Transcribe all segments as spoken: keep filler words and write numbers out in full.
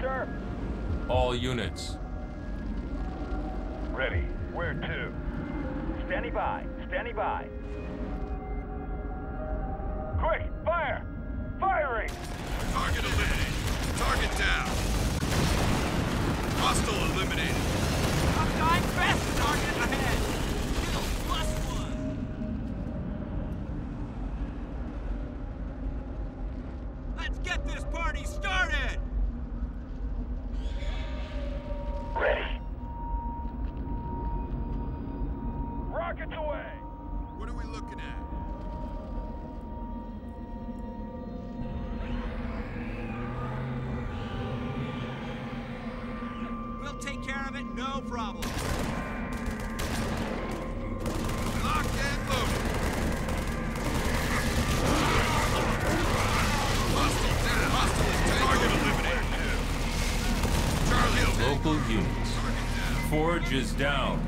sir. All units. Ready. Where to? Standing by. Standing by. Quick! Fire! Firing! Target eliminated. Target down. Hostile eliminated. I'm dying fast! Target ahead! Kill plus one! Let's get this party started! Ready. Rockets away! What are we looking at? We'll take care of it, no problem. Locked and loaded. Hostile down. Hostile is down. Target eliminated. Charlie eliminated. Local units. Target down. Forge is down.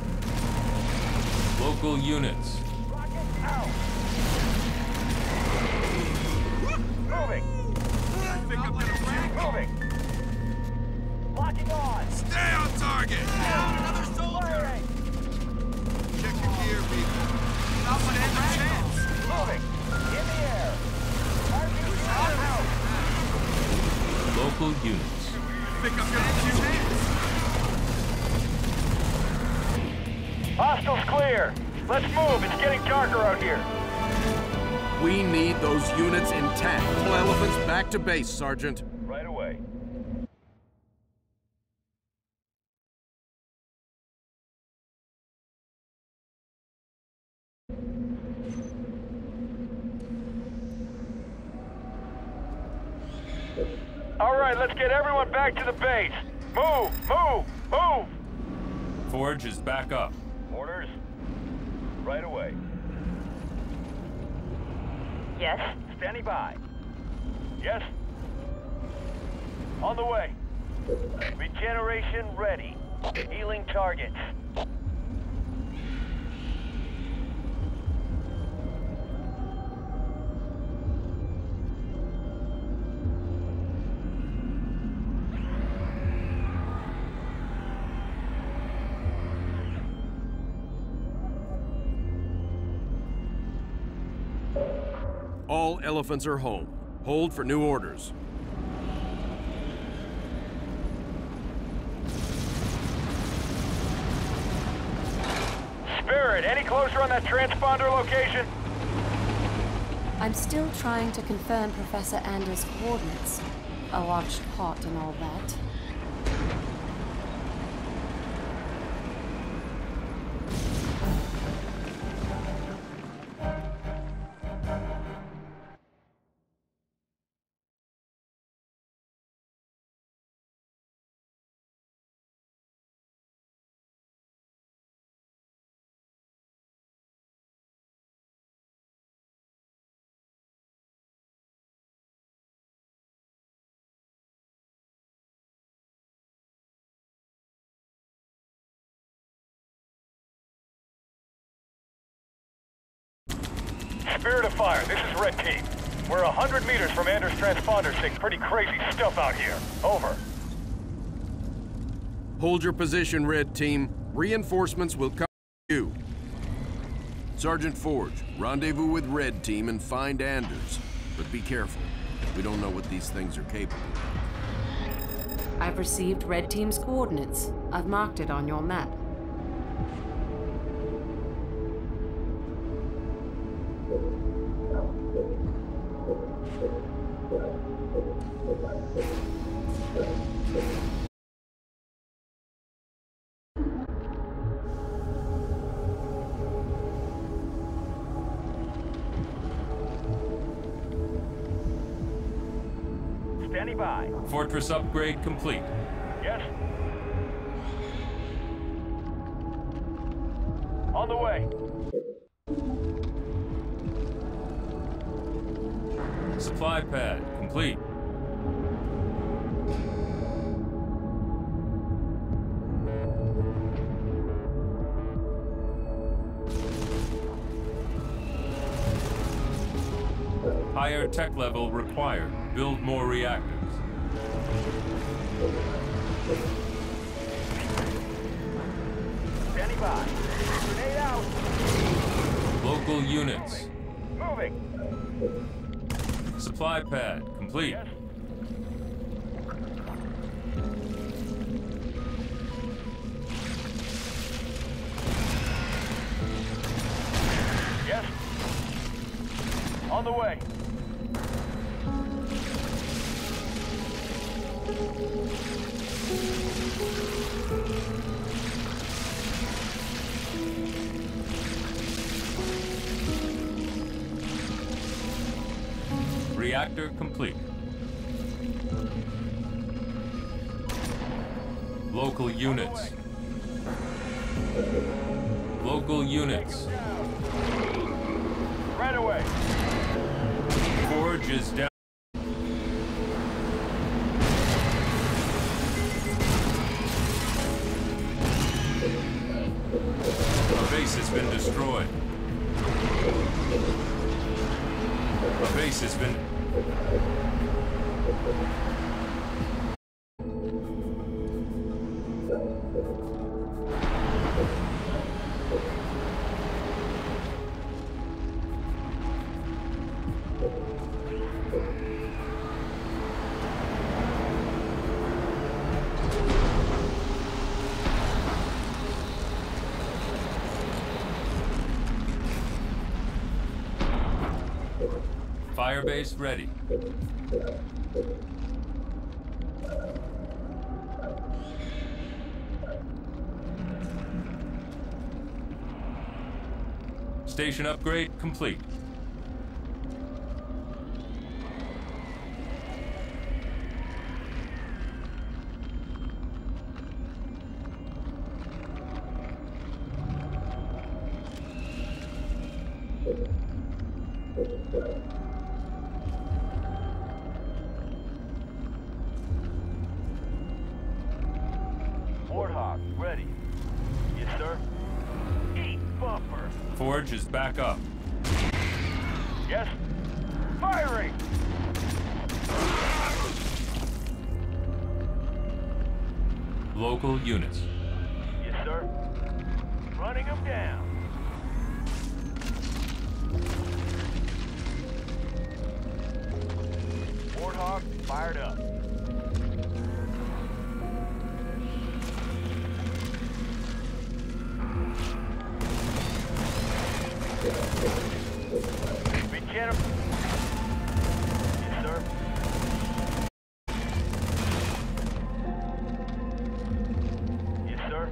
Local units. Rockets out! Moving! Pick up the rack. Moving! Locking on! Stay on target. Down another soldier! Firing! Check your gear, people. Not one has a chance! Moving! In the air! R P G out! Local units. Pick up your hands. Hostiles clear! Let's move! It's getting darker out here! We need those units intact. Pull elephants back to base, Sergeant. Right away. All right, let's get everyone back to the base. Move! Move! Move! Forge is back up. Orders? Right away. Yes? Standing by. Yes? On the way. Regeneration ready. Healing targets. All elephants are home. Hold for new orders. Spirit, any closer on that transponder location? I'm still trying to confirm Professor Anders' coordinates. A watched pot and all that. Spirit of Fire, this is Red Team. We're a hundred meters from Anders' transponder, seeing pretty crazy stuff out here. Over. Hold your position, Red Team. Reinforcements will come to you. Sergeant Forge, rendezvous with Red Team and find Anders. But be careful. We don't know what these things are capable of. I've received Red Team's coordinates. I've marked it on your map. Standing by. Fortress upgrade complete. Yes? On the way. Supply pad complete. Higher tech level required. Build more reactors. Standing by. Grenade out. Local units. Moving. Supply pad complete. Yes. Yes. On the way. Reactor complete. Local units. Local units. Right away. Forge is down. Our base has been destroyed. Our base has been... Firebase ready. Station upgrade complete. Warthog, ready. Yes, sir. Eat bumper. Forge is back up. Yes. Firing. Local units. Yes, sir. Running them down. Warthog fired up. Be careful. Yes, sir. Yes, sir.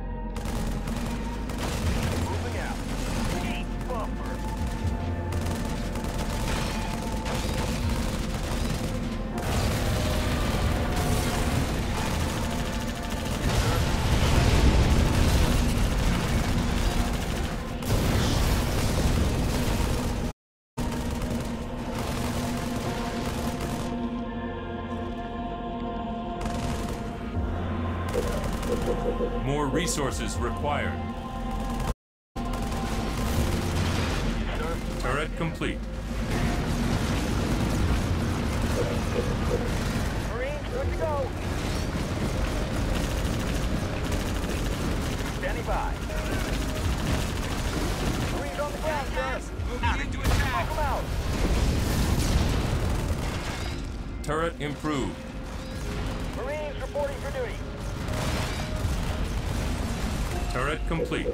Moving out. Eat bumper. More resources required. Yes, sir. Turret complete. Marines, good to go. Standing by. Marines on the ground, sir. Moving into attack. Come out. Turret improved. Marines reporting for duty. Turret complete.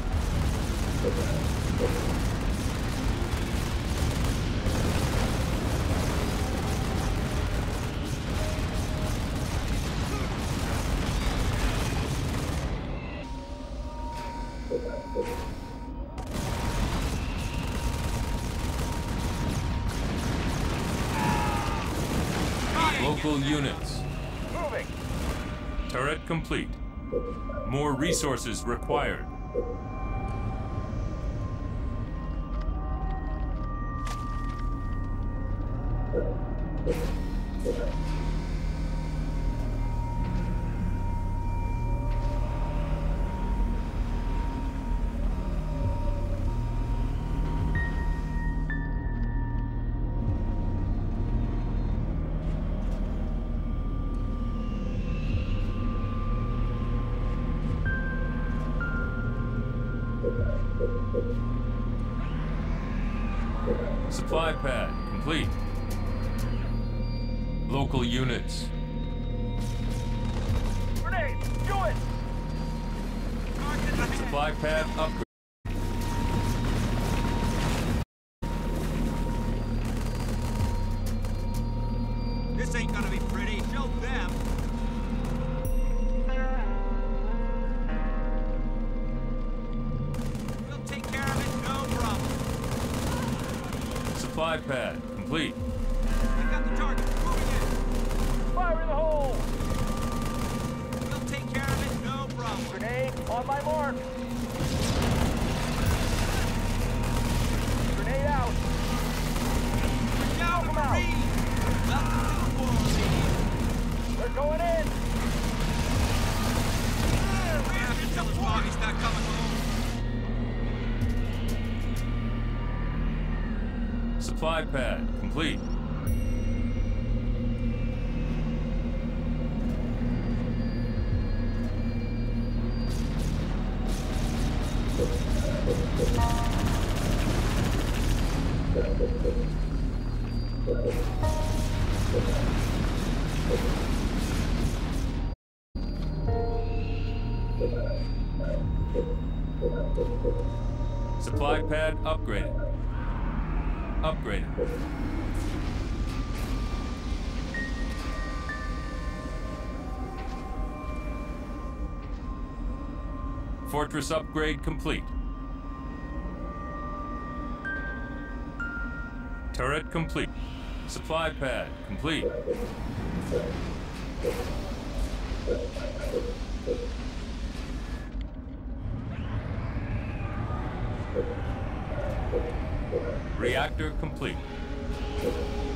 Local units. Moving. Turret complete. More resources required. Supply pad complete. Local units. Grenade! Do it! Target ahead. Supply pad upgrade. This ain't gonna be pretty. Show them. We'll take care of it, no problem. Supply pad complete. We got the target. Moving in. Fire in the hole! We'll take care of it, no problem. Grenade on my mark! Grenade out! We're down to Come out. Marine. Welcome to the war, lady. They're going in! We have to tell his mom he's not coming home. Supply pad complete. Supply pad upgraded. Upgraded. Fortress upgrade complete. Turret complete. Supply pad complete. Reactor complete.